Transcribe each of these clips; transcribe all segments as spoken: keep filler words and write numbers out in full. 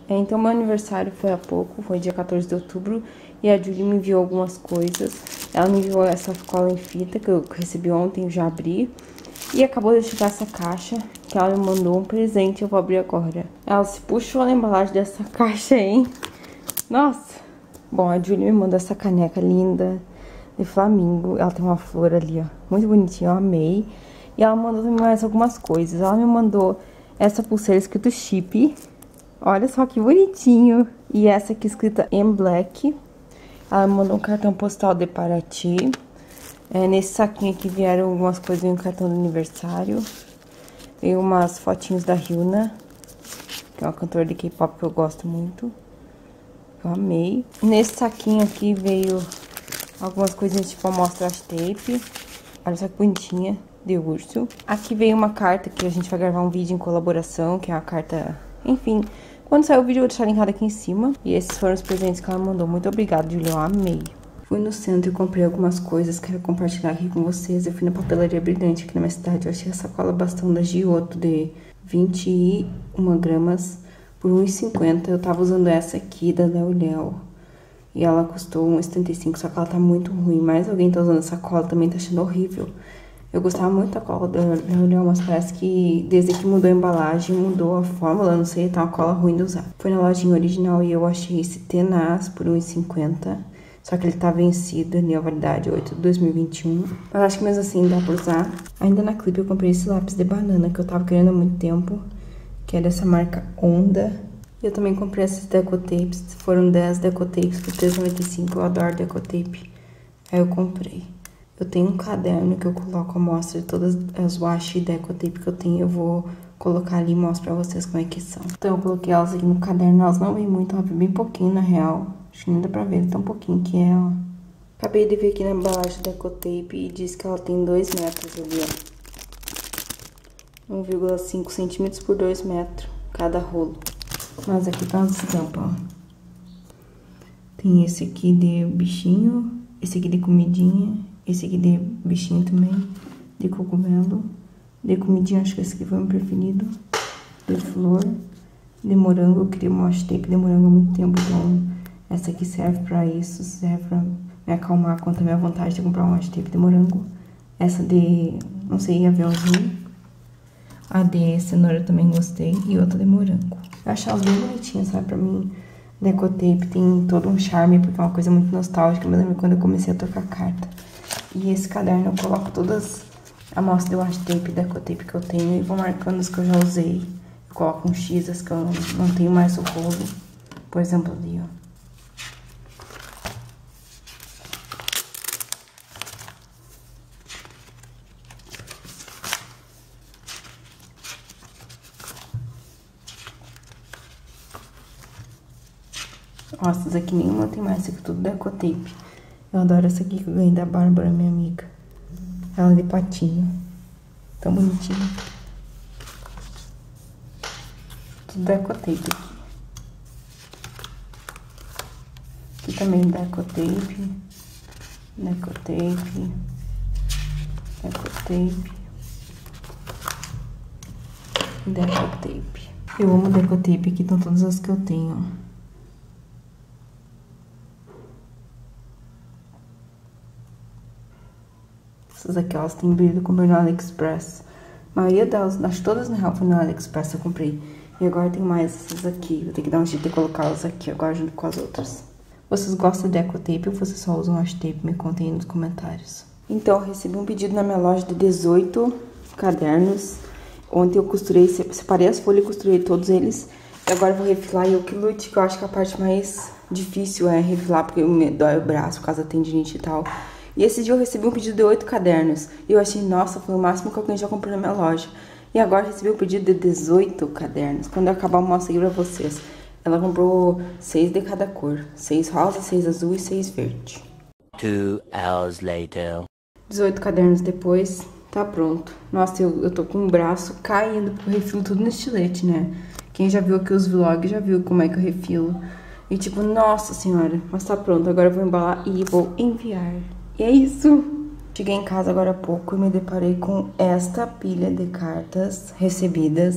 É, então, meu aniversário foi há pouco, foi dia quatorze de outubro, e a Julie me enviou algumas coisas. Ela me enviou essa cola em fita, que eu recebi ontem, eu já abri. E acabou de chegar essa caixa, que ela me mandou um presente, eu vou abrir agora. Ela se puxou na embalagem dessa caixa, hein? Nossa! Bom, a Julie me mandou essa caneca linda de flamingo. Ela tem uma flor ali, ó, muito bonitinha, eu amei. E ela mandou também mais algumas coisas. Ela me mandou essa pulseira escrito chip. Olha só que bonitinho. E essa aqui escrita em black. Ela me mandou um cartão postal de Paraty. É, nesse saquinho aqui vieram algumas coisas, um cartão de aniversário. Veio umas fotinhos da Hyuna, que é uma cantora de K-pop que eu gosto muito. Eu amei. Nesse saquinho aqui veio algumas coisinhas tipo amostra tape. Olha só que bonitinha, de urso. Aqui veio uma carta que a gente vai gravar um vídeo em colaboração, que é uma carta... Enfim, quando sair o vídeo eu vou deixar linkado aqui em cima. E esses foram os presentes que ela mandou. Muito obrigada, Julia, eu amei. Fui no centro e comprei algumas coisas, quero compartilhar aqui com vocês. Eu fui na papelaria Brilhante aqui na minha cidade. Eu achei a sacola bastão da Giotto de vinte e uma gramas por um real e cinquenta. Eu tava usando essa aqui da Léo Léo e ela custou um real e setenta e cinco, só que ela tá muito ruim. Mas alguém tá usando essa cola também, tá achando horrível. Eu gostava muito da cola da Léo Léo, mas parece que desde que mudou a embalagem, mudou a fórmula, não sei, tá uma cola ruim de usar. Fui na lojinha original e eu achei esse Tenaz por um real e cinquenta. Só que ele tá vencido, ele é a validade oito de dois mil e vinte e um. Mas acho que mesmo assim dá pra usar. Ainda na Clip eu comprei esse lápis de banana que eu tava querendo há muito tempo, que é dessa marca Onda. E eu também comprei esses decotapes, foram dez decotapes por três reais e noventa e cinco. Eu adoro decotape, aí eu comprei. Eu tenho um caderno que eu coloco a amostra de todas as washi e decotape que eu tenho. Eu vou colocar ali e mostro pra vocês como é que são. Então eu coloquei elas aqui no caderno, elas não vêm muito, elas vêm bem pouquinho na real. Acho que nem dá pra ver, tão pouquinho que é, ó. Acabei de ver aqui na embalagem da Decotape e diz que ela tem dois metros ali, ó. um vírgula cinco centímetros por dois metros cada rolo. Mas aqui tá as estampas, ó. Tem esse aqui de bichinho, esse aqui de comidinha, esse aqui de bichinho também, de cogumelo, de comidinha, acho que esse aqui foi o meu preferido, de flor, de morango. Eu queria uma washi tape de morango há muito tempo, então... Essa aqui serve pra isso, serve pra me acalmar contra a minha vontade de comprar uma washi tape de morango. Essa de, não sei, aviãozinho. A de cenoura eu também gostei. E outra de morango. Eu achei elas bem bonitinhas, sabe? Pra mim, decotape tem todo um charme, porque é uma coisa muito nostálgica. Eu me lembro quando eu comecei a trocar carta. E esse caderno eu coloco todas as amostras de washi tape e decotape que eu tenho. E vou marcando as que eu já usei. Eu coloco um X, as que eu não tenho mais o rolo. Por exemplo, ali, ó. Ó, essas aqui nenhuma tem mais, isso aqui tudo decotape. Eu adoro essa aqui que eu ganhei da Bárbara, minha amiga. Ela de patinho. Tão bonitinha. Tudo decotape aqui. Aqui também decotape. Decotape. Decotape. Decotape. Eu amo decotape, aqui estão todas as que eu tenho. Essas aqui, elas têm brilho, comprei no AliExpress. A maioria delas, acho que todas na real foi no AliExpress eu comprei. E agora tem mais essas aqui. Vou ter que dar um jeito de colocá-las aqui agora junto com as outras. Vocês gostam de decotape ou vocês só usam washi tape? Me contem aí nos comentários. Então, eu recebi um pedido na minha loja de dezoito cadernos. Ontem eu costurei, separei as folhas e costurei todos eles. E agora eu vou refilar e eu que lute, que eu acho que a parte mais difícil é refilar, porque me dói o braço por causa da tendinite e tal. E esse dia eu recebi um pedido de oito cadernos. E eu achei, nossa, foi o máximo que alguém já comprou na minha loja. E agora eu recebi um pedido de dezoito cadernos. Quando eu acabar, eu mostro aqui pra vocês. Ela comprou seis de cada cor. Seis rosa, seis azul e seis verde. Two hours later. dezoito cadernos depois, tá pronto. Nossa, eu, eu tô com o braço caindo, porque eu refilo tudo no estilete, né? Quem já viu aqui os vlogs já viu como é que eu refilo. E tipo, nossa senhora, mas tá pronto. Agora eu vou embalar e vou enviar. E é isso. Cheguei em casa agora há pouco e me deparei com esta pilha de cartas recebidas.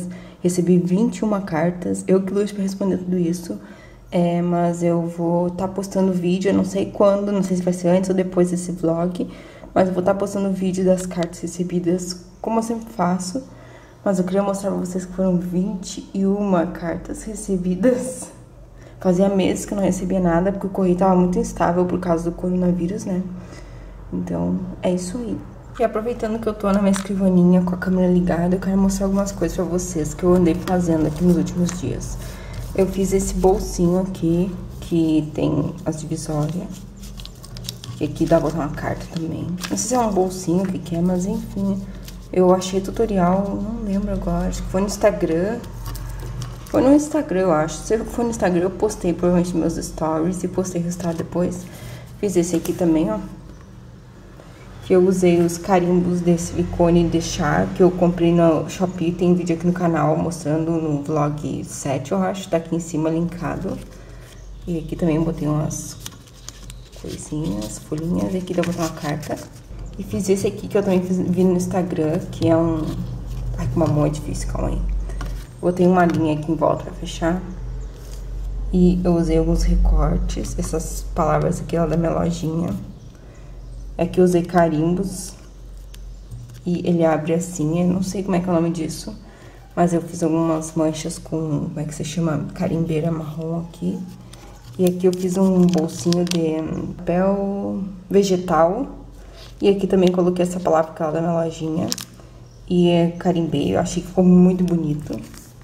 Recebi vinte e uma cartas, eu que lutei pra responder tudo isso. É, mas eu vou estar tá postando vídeo, eu não sei quando, não sei se vai ser antes ou depois desse vlog. Mas eu vou estar tá postando vídeo das cartas recebidas, como eu sempre faço. Mas eu queria mostrar pra vocês que foram vinte e uma cartas recebidas. Fazia meses que eu não recebia nada, porque o correio tava muito instável por causa do coronavírus, né? Então, é isso aí. E aproveitando que eu tô na minha escrivaninha com a câmera ligada, eu quero mostrar algumas coisas pra vocês que eu andei fazendo aqui nos últimos dias. Eu fiz esse bolsinho aqui, que tem as divisórias. E aqui dá pra botar uma carta também. Não sei se é um bolsinho, o que que é, mas enfim. Eu achei tutorial, não lembro agora, acho que foi no Instagram. Foi no Instagram, eu acho. Se for no Instagram, eu postei provavelmente meus stories e postei o resultado depois. Fiz esse aqui também, ó. Que eu usei os carimbos de silicone de chá, que eu comprei no Shopee. Tem vídeo aqui no canal mostrando no vlog sete, eu acho. Tá aqui em cima linkado. E aqui também eu botei umas coisinhas, folhinhas. E aqui dá pra botar uma carta. E fiz esse aqui que eu também fiz, vi no Instagram, que é um... Ai, que uma mão é difícil, calma aí. Botei uma linha aqui em volta pra fechar. E eu usei alguns recortes, essas palavras aqui lá da minha lojinha. Aqui eu usei carimbos. E ele abre assim, eu não sei como é que é o nome disso. Mas eu fiz algumas manchas com, como é que se chama? Carimbeira marrom aqui. E aqui eu fiz um bolsinho de papel vegetal. E aqui também coloquei essa palavra que é lá da minha lojinha. E é carimbei, eu achei que ficou muito bonito.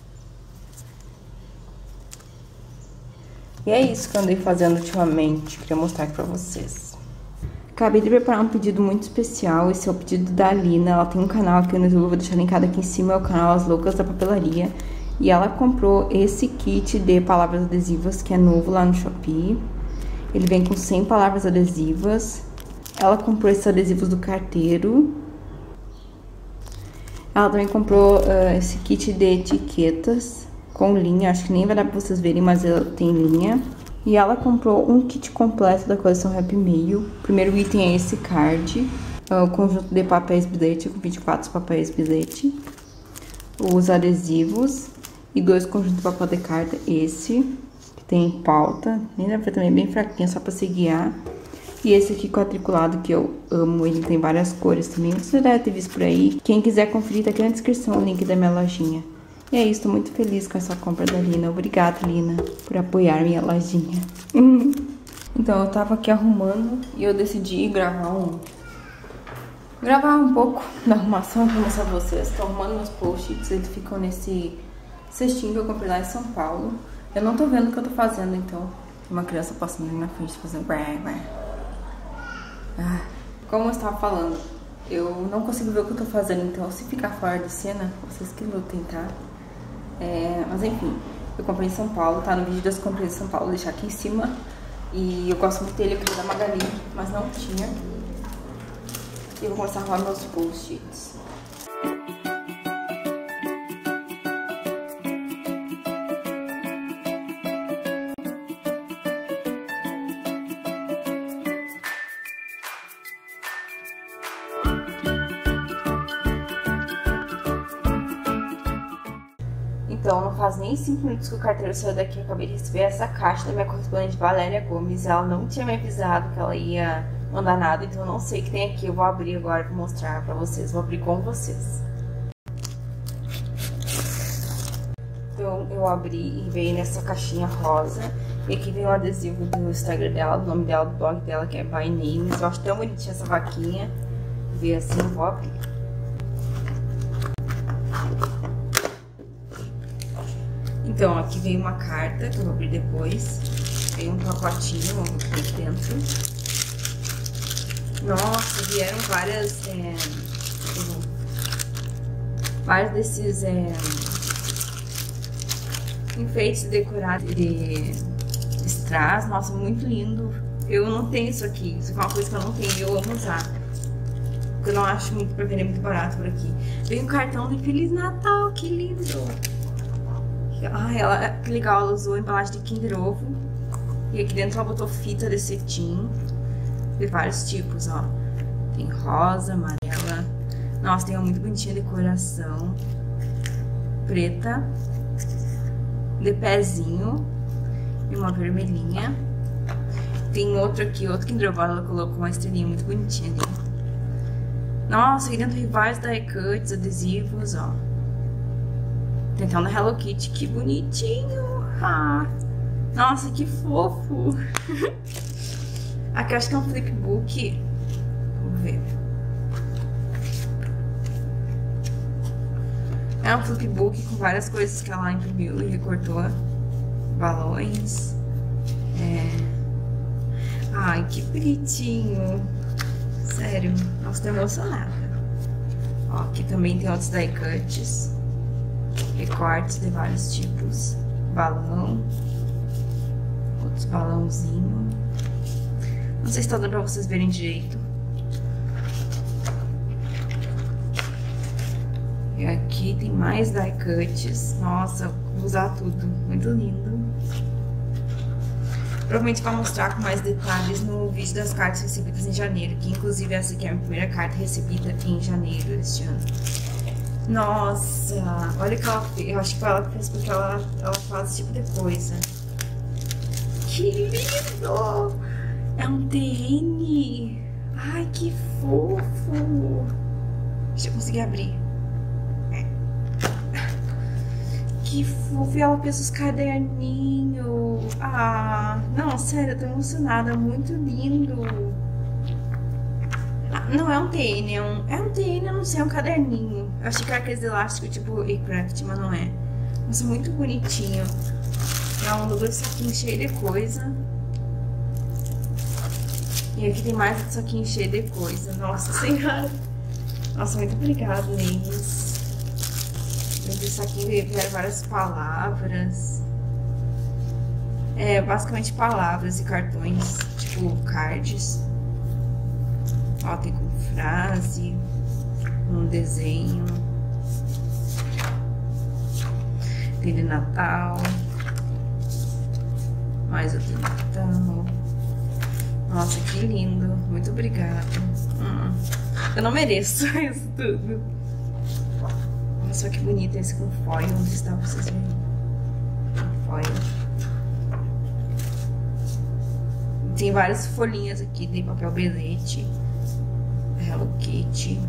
E é isso que eu andei fazendo ultimamente, queria mostrar aqui pra vocês. Acabei de preparar um pedido muito especial, esse é o pedido da Alina. Ela tem um canal aqui no YouTube, eu vou deixar linkado aqui em cima, é o canal As Loucas da Papelaria. E ela comprou esse kit de palavras adesivas, que é novo lá no Shopee. Ele vem com cem palavras adesivas. Ela comprou esses adesivos do carteiro. Ela também comprou uh, esse kit de etiquetas com linha, acho que nem vai dar pra vocês verem, mas ela tem linha. E ela comprou um kit completo da coleção Happy Meal. O primeiro item é esse card, uh, o conjunto de papéis bilhete, com vinte e quatro papéis bilhete. Os adesivos e dois conjuntos de papel de carta, esse, que tem pauta, nem dá pra ver também, bem fraquinho, só pra se guiar. E esse aqui quadriculado, que eu amo, ele tem várias cores também, você deve ter visto por aí. Quem quiser conferir, tá aqui na descrição o link da minha lojinha. E é isso, tô muito feliz com essa compra da Lina. Obrigada, Lina, por apoiar minha lojinha. Então, eu tava aqui arrumando e eu decidi gravar um... Gravar um pouco da arrumação pra mostrar pra vocês. Tô arrumando meus post-its, eles ficam nesse cestinho que eu comprei lá em São Paulo. Eu não tô vendo o que eu tô fazendo, então... Tem uma criança passando ali na frente fazendo... Ah, como eu estava falando, eu não consigo ver o que eu tô fazendo, então se ficar fora de cena, vocês que lutem, tá? É, mas enfim, eu comprei em São Paulo, tá? No vídeo das compras em São Paulo, vou deixar aqui em cima. E eu gosto muito dele, eu queria da Magali, mas não tinha. E eu vou começar a arrumar meus post-its. Então, não faz nem cinco minutos que o carteiro saiu daqui. Eu acabei de receber essa caixa da minha correspondente Valéria Gomes. Ela não tinha me avisado que ela ia mandar nada, então eu não sei o que tem aqui. Eu vou abrir agora pra mostrar pra vocês. Vou abrir com vocês. Então, eu abri e veio nessa caixinha rosa. E aqui vem o adesivo do Instagram dela, do nome dela, do blog dela, que é By Names. Eu acho tão bonitinha essa vaquinha. Veio assim, eu vou abrir. Então, aqui veio uma carta, que eu vou abrir depois. Veio um pacotinho, vamos ver aqui dentro. Nossa, vieram várias... É, vários desses é, enfeites decorados de strass. Nossa, muito lindo. Eu não tenho isso aqui, isso é uma coisa que eu não tenho e eu amo usar. Porque eu não acho muito pra vender muito barato por aqui. Veio um cartão de Feliz Natal, que lindo! Ai, ela, que legal, ela usou a embalagem de Kinder Ovo. E aqui dentro ela botou fita de cetim. De vários tipos, ó. Tem rosa, amarela. Nossa, tem uma muito bonitinha decoração. preta, de pezinho e uma vermelhinha. Tem outro aqui, outro Kinder Ovo, ela colocou uma estrelinha muito bonitinha ali. Nossa, aqui dentro tem vários die cuts, adesivos, ó. Tem até um da Hello Kitty, que bonitinho. Ah, nossa, que fofo. Aqui eu acho que é um flipbook. Vamos ver. É um flipbook com várias coisas que ela imprimiu e recortou. Balões. É... Ai, que bonitinho. Sério, nossa, tô emocionada. Ó, aqui também tem outros die cuts. Recortes de vários tipos. Balão. Outros balãozinhos. Não sei se tá dando pra vocês verem direito. E aqui tem mais die cuts. Nossa, vou usar tudo. Muito lindo. Provavelmente vai mostrar com mais detalhes no vídeo das cartas recebidas em janeiro. Que inclusive essa aqui é a minha primeira carta recebida em janeiro deste ano. Nossa, olha o que ela fez. Eu acho que foi ela que fez porque ela, ela faz esse tipo de coisa. Que lindo! É um T N. Ai, que fofo. Deixa eu conseguir abrir. Que fofo, e ela fez os caderninhos. Ah, não, sério, eu tô emocionada, muito lindo. Ah, não é um T N, é um, é um T N, eu não sei, é um caderninho. Eu achei que era aqueles elásticos tipo A-Craft, mas não é. Nossa, muito bonitinho. Ela mandou dois saquinhos cheios de coisa. E aqui tem mais um saquinho cheio de coisa. Nossa senhora. Nossa, muito obrigada, Neis. Isso aqui vieram várias palavras. É, basicamente palavras e cartões, tipo cards. Ó, tem com frase, um desenho. Tem de Natal. Mais outro de Natal. Nossa, que lindo. Muito obrigada. Hum, eu não mereço isso tudo. Olha só que bonito esse com foil. Não sei se dá pra vocês verem. Com foil. Tem várias folhinhas aqui. Tem papel belete. Hello Kitty.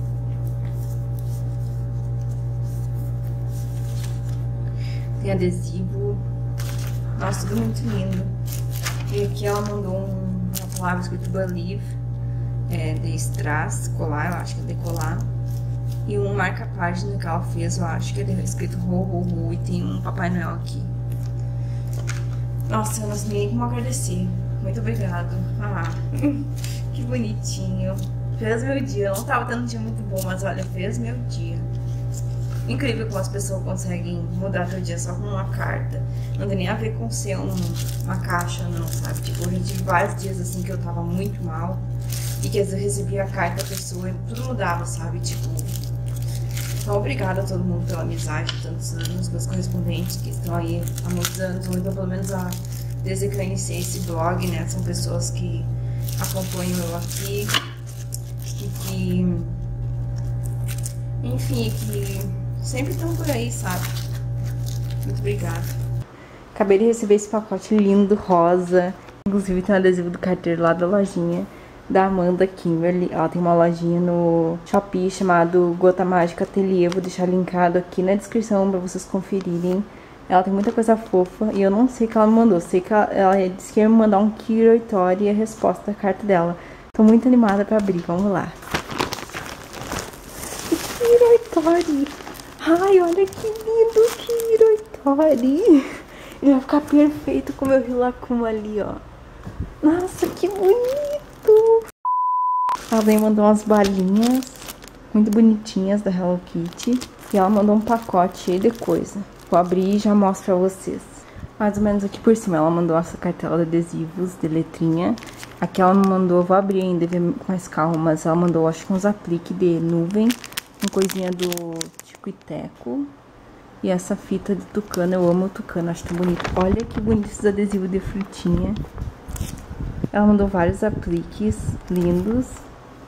Tem adesivo. Nossa, tudo muito lindo. E aqui ela mandou um, uma palavra escrito Believe. É, de strass, colar, eu acho que é de colar. E um marca-página que ela fez, eu acho que é escrito Ho, Ho, Ho. E tem um Papai Noel aqui. Nossa, eu não sei nem como agradecer. Muito obrigado. Ah, que bonitinho. Fez meu dia. Eu não tava tendo um dia muito bom, mas olha, fez meu dia. Incrível como as pessoas conseguem mudar teu dia só com uma carta. Não tem nem a ver com ser um, uma caixa, não, sabe? Tipo, eu tive vários dias assim que eu tava muito mal. E que às vezes eu recebia a carta da pessoa e tudo mudava, sabe? Tipo... Então, obrigada a todo mundo pela amizade de tantos anos, meus correspondentes que estão aí há muitos anos, ou então pelo menos a, desde que eu iniciei esse blog, né? São pessoas que acompanham eu aqui, que, que enfim, que sempre estão por aí, sabe? Muito obrigada. Acabei de receber esse pacote lindo, rosa, inclusive tem um adesivo do carteiro lá da lojinha da Amanda Kimberly. Ela tem uma lojinha no Shopee chamado Gota Mágica Ateliê. Vou deixar linkado aqui na descrição pra vocês conferirem. Ela tem muita coisa fofa e eu não sei o que ela me mandou. Sei que ela, ela disse que ia me mandar um Kiroitori e a resposta da carta dela. Tô muito animada pra abrir, vamos lá. Kiroitori! Ai, olha que lindo Kiroitori! Ele vai ficar perfeito com o meu Rilakkuma ali, ó. Nossa, que bonito! Ela também mandou umas balinhas muito bonitinhas da Hello Kitty. E ela mandou um pacote cheio de coisa. Vou abrir e já mostro pra vocês. Mais ou menos aqui por cima ela mandou essa cartela de adesivos de letrinha. Aqui ela me mandou, vou abrir ainda, ver com mais calma, mas ela mandou acho que uns apliques de nuvem. Uma coisinha do Tico e Teco. E essa fita de tucano, eu amo o tucano, acho tão bonito. Olha que bonito esses adesivos de frutinha. Ela mandou vários apliques lindos.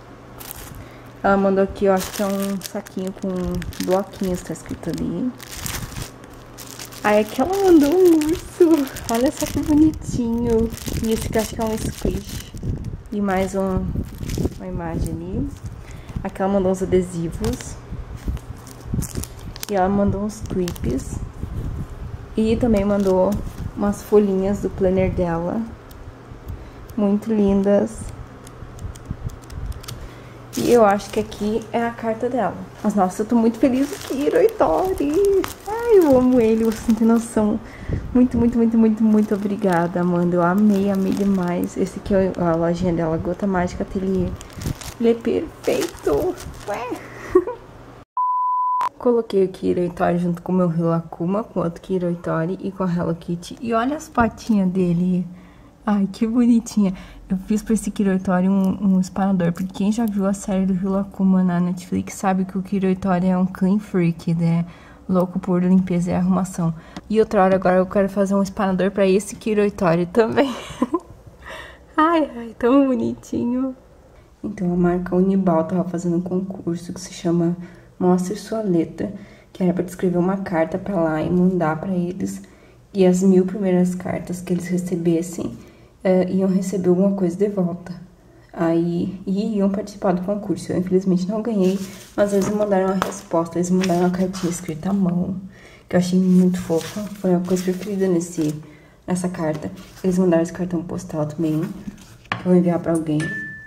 Ela mandou aqui, eu acho que é um saquinho com bloquinhos, tá escrito ali. Aí aqui ela mandou um urso. Olha só que bonitinho. E esse aqui acho que é um squish. E mais um, uma imagem ali. Aqui ela mandou uns adesivos. E ela mandou uns clipes. E também mandou umas folhinhas do planner dela. Muito lindas. E eu acho que aqui é a carta dela. Mas nossa, eu tô muito feliz com o Kiro Itori. Ai, eu amo ele, você não tem noção. Muito, muito, muito, muito, muito obrigada, Amanda. Eu amei, amei demais. Esse aqui é a lojinha dela, Gota Mágica Ateliê. Ele é perfeito. Ué. Coloquei o Kiro Itori junto com o meu Rilakkuma, com outro Kiro Itori e com a Hello Kitty. E olha as patinhas dele. Ai, que bonitinha. Eu fiz pra esse Kiro Itori um, um espanador, porque quem já viu a série do Rilakkuma na Netflix sabe que o Kiro Itori é um clean freak, né? Louco por limpeza e arrumação. E outra hora agora eu quero fazer um espanador pra esse Kiro Itori também. Ai, ai, tão bonitinho. Então a marca Unibal tava fazendo um concurso que se chama Mostre Sua Letra, que era pra escrever uma carta pra lá e mandar pra eles. E as mil primeiras cartas que eles recebessem uh, iam receber alguma coisa de volta. Aí e iam participar do concurso. Eu infelizmente não ganhei, mas eles me mandaram uma resposta, eles me mandaram uma cartinha escrita à mão, que eu achei muito fofa. Foi a coisa preferida nesse, nessa carta. Eles mandaram esse cartão postal também, que eu vou enviar pra alguém.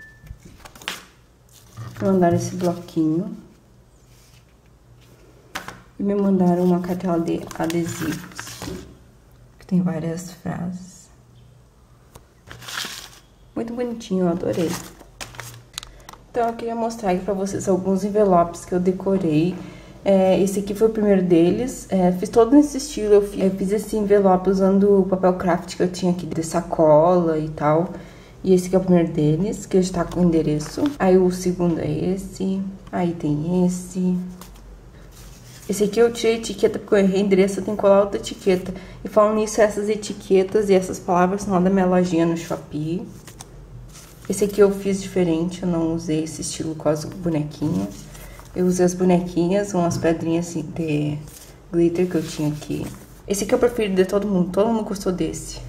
Me mandaram esse bloquinho. E me mandaram uma cartela de adesivos, que tem várias frases. Muito bonitinho, eu adorei. Então, eu queria mostrar aqui pra vocês alguns envelopes que eu decorei. É, esse aqui foi o primeiro deles. É, fiz todo nesse estilo. Eu fiz, eu fiz esse envelope usando o papel craft que eu tinha aqui de sacola e tal. E esse aqui é o primeiro deles, que já tá com o endereço. Aí o segundo é esse. Aí tem esse. Esse aqui eu tirei etiqueta porque eu errei endereço, eu tenho que colar outra etiqueta. E falando nisso, essas etiquetas e essas palavras são lá da minha lojinha no Shopee. Esse aqui eu fiz diferente, eu não usei esse estilo com as bonequinhas. Eu usei as bonequinhas, umas pedrinhas assim de glitter que eu tinha aqui. Esse aqui é o preferido de todo mundo, todo mundo gostou desse.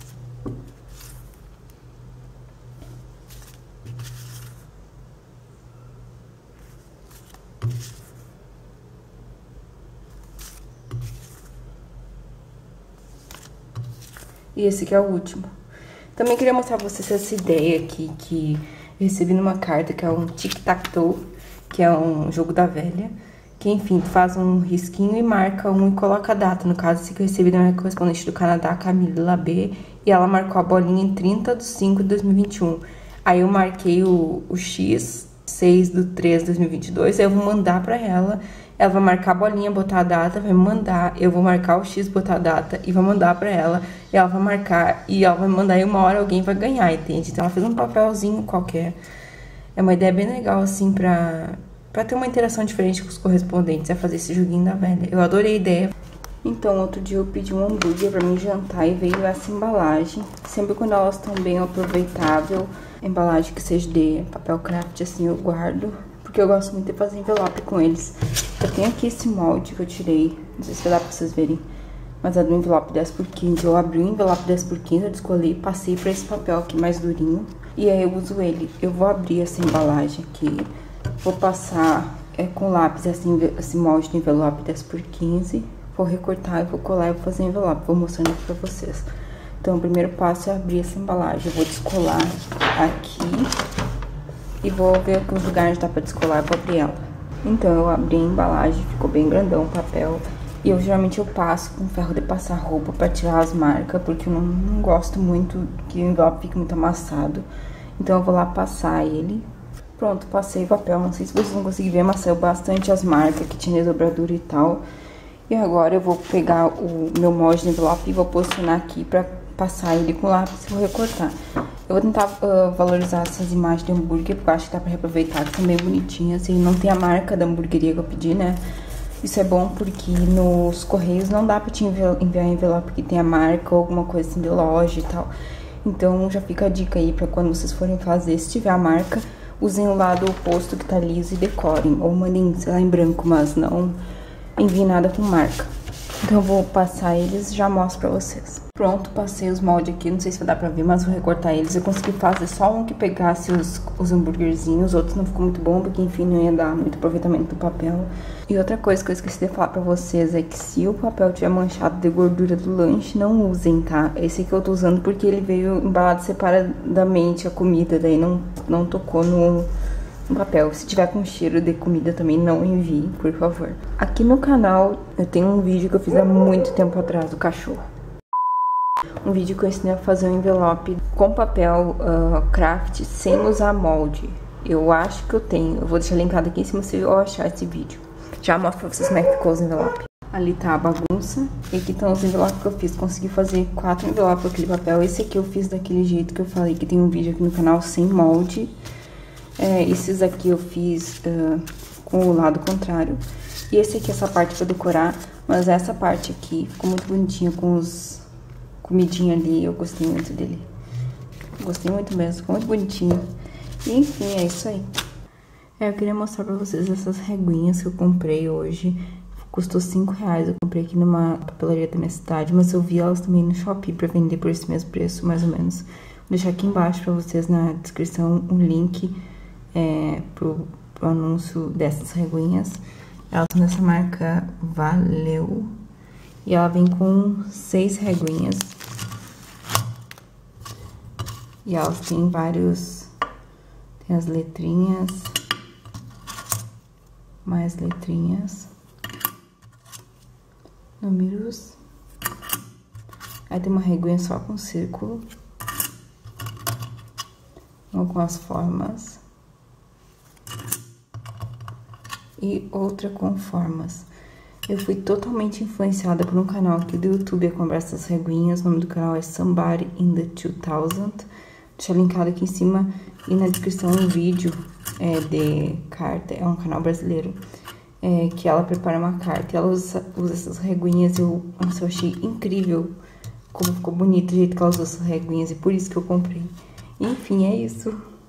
E esse aqui é o último. Também queria mostrar pra vocês essa ideia aqui que eu recebi numa carta, que é um tic-tac-toe, que é um jogo da velha. Que, enfim, tu faz um risquinho e marca um e coloca a data. No caso, esse que eu recebi da minha correspondente do Canadá, Camille Labé, e ela marcou a bolinha em trinta de cinco de dois mil e vinte e um. Aí eu marquei o, o X, seis de três de dois mil e vinte e dois, aí eu vou mandar pra ela. Ela vai marcar a bolinha, botar a data, vai me mandar. Eu vou marcar o X, botar a data e vou mandar pra ela. E ela vai marcar e ela vai mandar e uma hora alguém vai ganhar, entende? Então ela fez um papelzinho qualquer. É uma ideia bem legal, assim, pra, pra ter uma interação diferente com os correspondentes. É fazer esse joguinho da velha. Eu adorei a ideia. Então, outro dia eu pedi um hambúrguer pra mim jantar e veio essa embalagem. Sempre quando elas estão bem aproveitável, embalagem que seja de papel craft, assim, eu guardo. Porque eu gosto muito de fazer envelope com eles. Eu tenho aqui esse molde que eu tirei, não sei se vai dar pra vocês verem, mas é do envelope dez por quinze. Eu abri o envelope dez por quinze, eu descolei, passei pra esse papel aqui mais durinho. E aí eu uso ele. Eu vou abrir essa embalagem aqui, vou passar é, com lápis assim, esse molde de envelope dez por quinze. Vou recortar, eu vou colar e vou fazer envelope. Vou mostrando aqui pra vocês. Então o primeiro passo é abrir essa embalagem. Eu vou descolar aqui. E vou ver que os lugares dá pra descolar, vou abrir ela. Então, eu abri a embalagem, ficou bem grandão o papel. E eu, geralmente, eu passo com ferro de passar roupa pra tirar as marcas, porque eu não, não gosto muito que o envelope fique muito amassado. Então, eu vou lá passar ele. Pronto, passei o papel, não sei se vocês vão conseguir ver, mas saiu bastante as marcas que tinha dobradura e tal. E agora eu vou pegar o meu molde de envelope e vou posicionar aqui pra passar ele com lápis e vou recortar. Eu vou tentar uh, valorizar essas imagens de hambúrguer, porque eu acho que dá pra reaproveitar, que são bem bonitinhas. Assim, não tem a marca da hamburgueria que eu pedi, né? Isso é bom porque nos correios não dá pra te enviar envelope que tem a marca ou alguma coisa assim de loja e tal. Então já fica a dica aí pra quando vocês forem fazer, se tiver a marca, usem o lado oposto que tá liso e decorem. Ou mandem, sei lá, em branco, mas não enviem nada com marca. Então eu vou passar eles e já mostro pra vocês. Pronto, passei os moldes aqui, não sei se vai dar pra ver, mas vou recortar eles. Eu consegui fazer só um que pegasse os, os hambúrguerzinhos, os outros não ficou muito bom, porque enfim, não ia dar muito aproveitamento do papel. E outra coisa que eu esqueci de falar pra vocês é que se o papel tiver manchado de gordura do lanche, não usem, tá? Esse aqui eu tô usando porque ele veio embalado separadamente a comida, daí não, não tocou no... no papel. Se tiver com cheiro de comida também, não envie, por favor. Aqui no canal eu tenho um vídeo que eu fiz há muito tempo atrás do cachorro. Um vídeo que eu ensinei a fazer um envelope com papel uh, craft sem usar molde. Eu acho que eu tenho. Eu vou deixar linkado aqui em cima se eu achar esse vídeo. Já mostro pra vocês como é que ficou os envelopes. Ali tá a bagunça. E aqui estão os envelopes que eu fiz. Consegui fazer quatro envelopes com aquele papel. Esse aqui eu fiz daquele jeito que eu falei, que tem um vídeo aqui no canal sem molde. É, esses aqui eu fiz uh, com o lado contrário. E esse aqui, essa parte pra decorar. Mas essa parte aqui ficou muito bonitinha com os comidinha ali. Eu gostei muito dele. Gostei muito mesmo, ficou muito bonitinho. E enfim, é isso aí. É, eu queria mostrar pra vocês essas reguinhas que eu comprei hoje. Custou cinco reais, eu comprei aqui numa papelaria da minha cidade. Mas eu vi elas também no Shopee pra vender por esse mesmo preço, mais ou menos. Vou deixar aqui embaixo pra vocês na descrição um link É, pro, pro anúncio dessas reguinhas. Elas são dessa marca Valeu. E ela vem com seis reguinhas. E elas têm vários... Tem as letrinhas. Mais letrinhas. Números. Aí tem uma reguinha só com círculo. Uma com as formas. E outra com formas. Eu fui totalmente influenciada por um canal aqui do YouTube a comprar essas reguinhas. O nome do canal é Somebody in the two thousand. Deixa linkado aqui em cima e na descrição um vídeo é, de carta. É um canal brasileiro é, que ela prepara uma carta. E ela usa, usa essas reguinhas. Eu, nossa, eu achei incrível como ficou bonito o jeito que ela usou essas reguinhas. E por isso que eu comprei. Enfim, é isso.